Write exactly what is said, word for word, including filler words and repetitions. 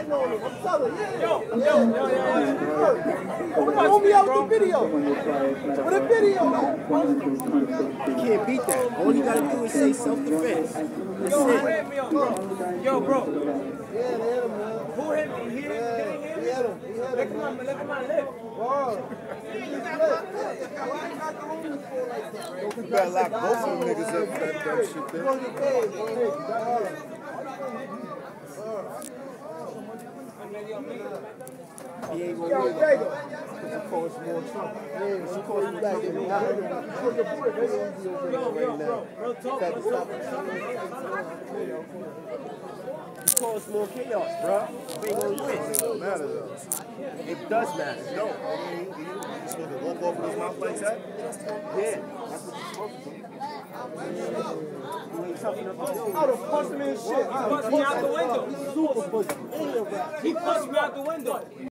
riding on him. I'm telling you. Yeah. Yo, yo, yo, yo, yo. Hold me out with the video. With a video. You can't beat that. All you gotta do is say self-defense. Yo, who hit me up, bro? Yo, bro. Yeah, they hit him, man. Who hit me? He didn't, Yeah, he didn't hit he me? hit him. He hit him. Look at my, look at my lip. Wow. You better lock both of them niggas up for that dumb shit there. You're gonna get paid, bro. He ain't Yo, gonna win. Jacob. She costs more trouble. Yeah, she calls me back in the night. Put your foot right Yo, yo, bro. Real talk, real talk. He causes more chaos, bro. He ain't gonna win. It don't matter though. It does matter. No, I mean, you, you supposed to walk off with his mouth like that? Yeah, that's what you're supposed to do. You ain't tough enough to do I would have punched him in his shit. He punched me out the window. Super pussy. He pushed me out the window.